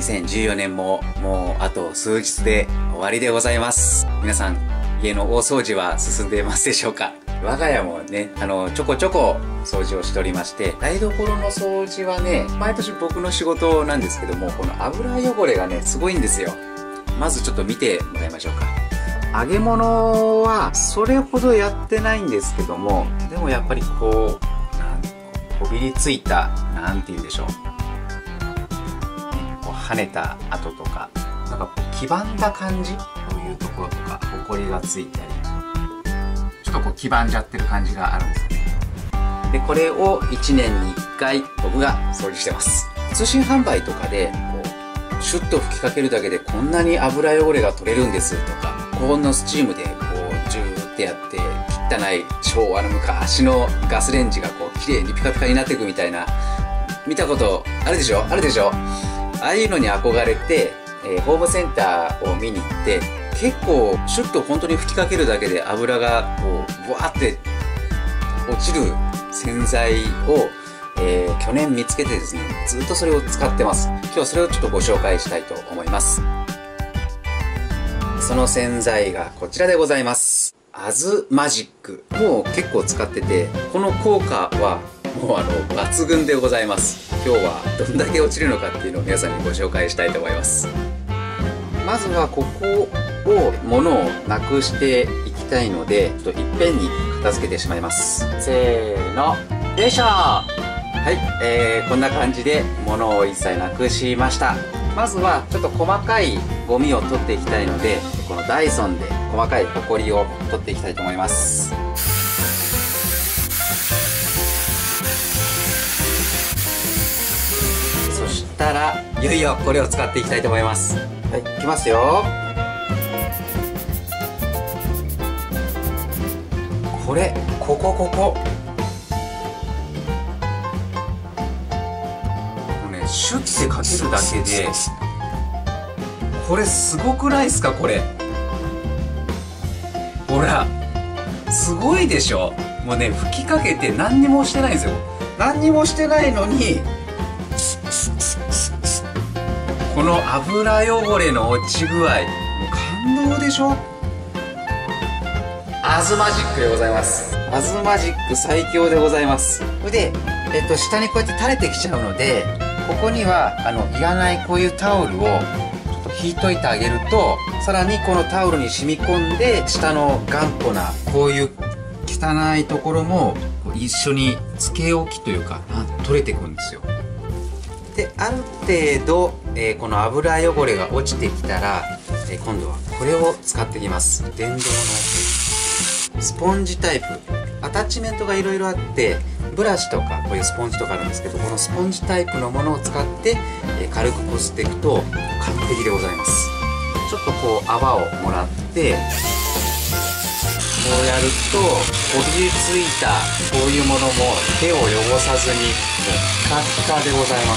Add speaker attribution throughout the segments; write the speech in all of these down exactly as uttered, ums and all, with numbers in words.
Speaker 1: にせんじゅうよねんももうあと数日で終わりでございます。皆さん、家の大掃除は進んでいますでしょうか？我が家もね、あの、ちょこちょこ掃除をしておりまして、台所の掃除はね、毎年僕の仕事なんですけども、この油汚れがね、すごいんですよ。まずちょっと見てもらいましょうか。揚げ物はそれほどやってないんですけども、でもやっぱりこう、なんこびりついた、なんて言うんでしょう。ね、こう跳ねた跡とか、なんかこう黄ばんだ感じ、こういうところとか、ほこりがついたり、ちょっとこう黄ばんじゃってる感じがあるんですよね。で、これをいちねんにいっかい僕が掃除してます。通信販売とかで、こう、シュッと吹きかけるだけでこんなに油汚れが取れるんですとか、高温のスチームでこう、ジューってやって、汚い昭和の昔のガスレンジがこう、綺麗にピカピカになっていくみたいな、見たことあるでしょ？あるでしょ？ああいうのに憧れて、えー、ホームセンターを見に行って、結構シュッと本当に吹きかけるだけで油がこうブワーって落ちる洗剤を、えー、去年見つけてですね、ずっとそれを使ってます。今日はそれをちょっとご紹介したいと思います。その洗剤がこちらでございます。アズマジック。もう結構使ってて、この効果はもうあの抜群でございます。今日はどんだけ落ちるのかっていうのを皆さんにご紹介したいと思います。まずはここを物をなくしていきたいので、ちょっといっぺんに片付けてしまいます。せーの、よいしょ。はい、えー、こんな感じで物を一切なくしました。まずはちょっと細かいゴミを取っていきたいので、このダイソンで細かいホコリを取っていきたいと思います。そしたらいよいよこれを使っていきたいと思います。はい、いきますよ。これ、ここここ。もうね、シュッてかけるだけで、これすごくないですか、これ。ほら、すごいでしょ。もうね、吹きかけて何にもしてないんですよ。何にもしてないのに、この油汚れの落ち具合、もう感動でしょ。アズマジックでございます。アズマジック最強でございます。それで、えっと、下にこうやって垂れてきちゃうので、ここには、あの、いらないこういうタオルを、ちょっと引いといてあげると、さらにこのタオルに染み込んで、下の頑固な、こういう汚いところも、一緒につけ置きというか、取れていくんですよ。で、ある程度、えー、この油汚れが落ちてきたら、えー、今度はこれを使っていきます。電動のスポンジタイプ。アタッチメントがいろいろあって、ブラシとかこういうスポンジとかあるんですけど、このスポンジタイプのものを使って、えー、軽くこすっていくと完璧でございます。ちょっとこう泡をもらって、こうやるとこびりついたこういうものも手を汚さずにもうピカピカでございます。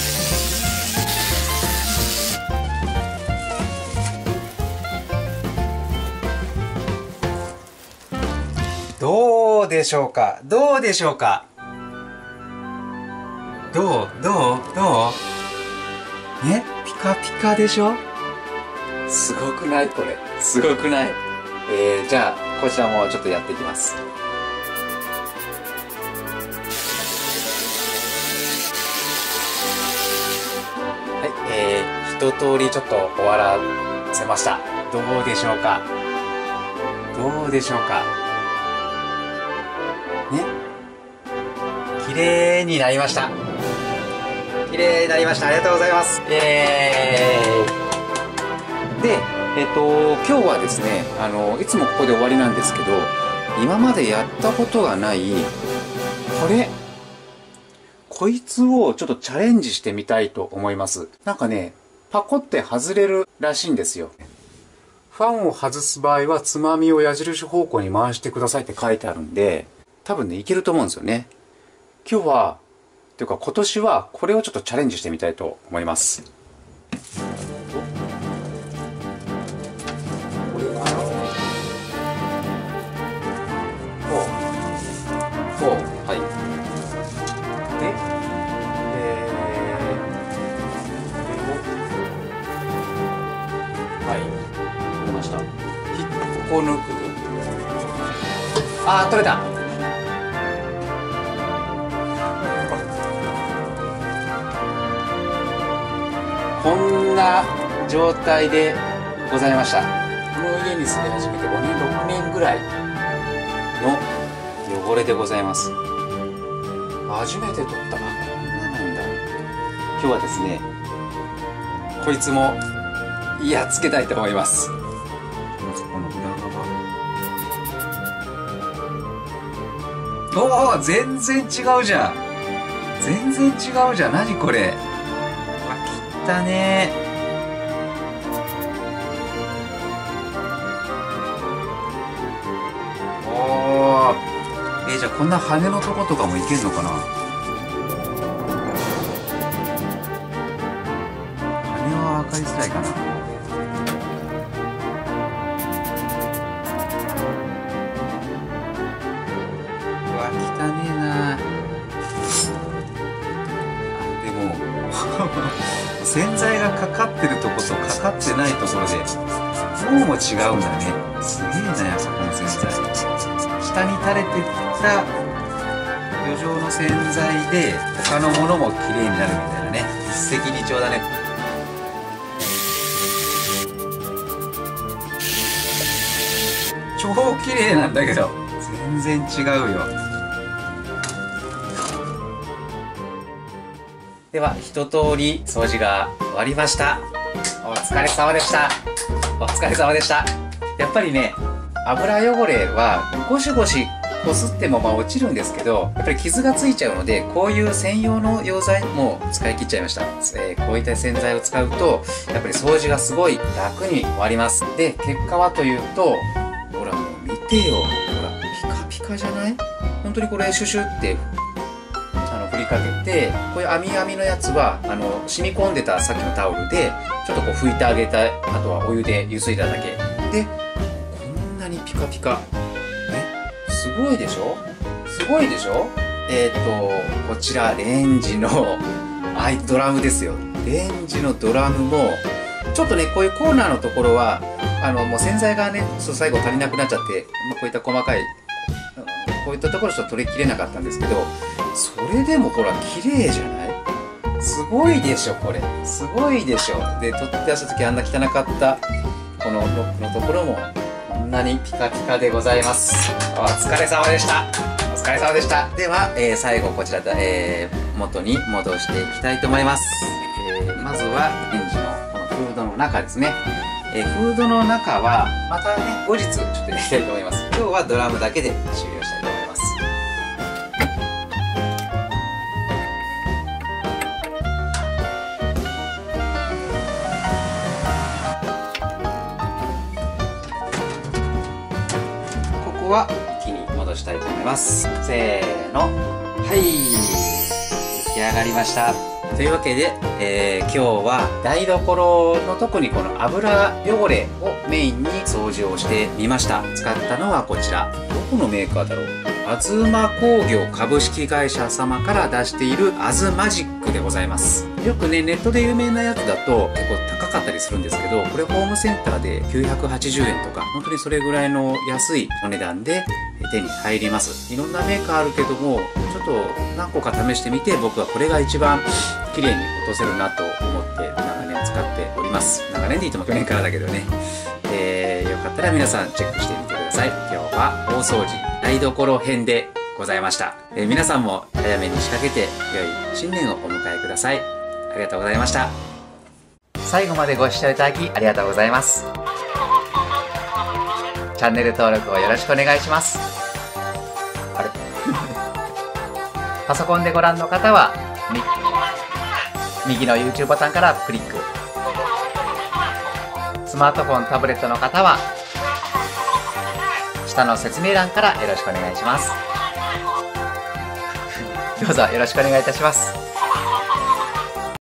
Speaker 1: どうでしょうか、どうでしょうか、どうどうどうね、ピカピカでしょ。すごくない？これすごくない？えー、じゃあこちらもちょっとやっていきます。はい、えー、一通りちょっと終わらせました。どうでしょうか、どうでしょうかね、綺麗になりました。綺麗になりました。ありがとうございます。えー、で、えっと、今日はですね、あの、いつもここで終わりなんですけど、今までやったことがない、これ、こいつをちょっとチャレンジしてみたいと思います。なんかね、パコって外れるらしいんですよ。ファンを外す場合は、つまみを矢印方向に回してくださいって書いてあるんで、多分ね、いけると思うんですよね。今日は、というか今年はこれをちょっとチャレンジしてみたいと思います。これかな？こう。こう。はい。で、えー、これをこ抜く。あー取れた。こんな状態でございました。この家に住み始めてごねんろくねんぐらいの汚れでございます。初めて取った。あ、こんななんだ。今日はですね、こいつもやっつけたいと思います。まずこの裏側。おお、全然違うじゃん。全然違うじゃん。何これ。わ、切ったねー。おー。えー、じゃあこんな羽のとことかもいけんのかな。羽は分かりづらいかな。うわ、汚ねえな。あ、でも洗剤がかかってるとことかかってないところでどうも違うんだね。すげえな、あそこの洗剤。下に垂れてた余剰の洗剤で他のものもきれいになるみたいなね。一石二鳥だね。超綺麗なんだけど全然違うよ。では一通り掃除が終わりました。お疲れ様でした。お疲れ様でした。やっぱりね、油汚れはゴシゴシこすってもまあ落ちるんですけど、やっぱり傷がついちゃうので、こういう専用の溶剤も使い切っちゃいました。えー、こういった洗剤を使うとやっぱり掃除がすごい楽に終わります。で、結果はというと、ほらもう見てよ、ほらピカピカじゃない？本当にこれシュシュってあの振りかけて、こういう網網のやつはあの染み込んでたさっきのタオルでちょっとこう拭いてあげた、あとはお湯でゆすいだだけでこんなにピカピカ。すごいでしょ？すごいでしょ？えっと、こちらレンジのアイドラムですよ。レンジのドラムもちょっとね、こういうコーナーのところはあのもう洗剤がね、そう最後足りなくなっちゃって、まあ、こういった細かいこういったところちょっと取りきれなかったんですけど、それでもほら綺麗じゃない？すごいでしょこれ。すごいでしょ。で、取って出した時あんな汚かったこのロックのところもこんなにピカピカでございます。お疲れ様でした。お疲れ様でした。では、えー、最後こちらで、えー、元に戻していきたいと思います。えー、まずはレンジのこのフードの中ですね。えー、フードの中はまたね、後日ちょっとやりたいと思います。今日はドラムだけで終了したいと思います。ここは一気に戻したいと思います。せーの。はい。出来上がりました。というわけで、えー、今日は台所の特にこの油汚れをメインに掃除をしてみました。使ったのはこちら。どこのメーカーだろう。アズマ工業株式会社様から出しているアズマジックでございます。よくね、ネットで有名なやつだと結構高かったりするんですけど、これホームセンターできゅうひゃくはちじゅうえんとか、本当にそれぐらいの安いお値段で手に入ります。いろんなメーカーあるけども、ちょっと何個か試してみて、僕はこれが一番綺麗に落とせるなと思って長年使っております。長年で言っても去年からだけどね。えー、よかったら皆さんチェックしてみてください。今日は大掃除台所編でございました。えー、皆さんも早めに仕掛けて良い新年をお迎えください。ありがとうございました。最後までご視聴いただきありがとうございます。チャンネル登録をよろしくお願いします。あれパソコンでご覧の方は右の YouTube ボタンからクリック。スマートフォン、タブレットの方は下の説明欄からよろしくお願いします。どうぞよろしくお願いいたします。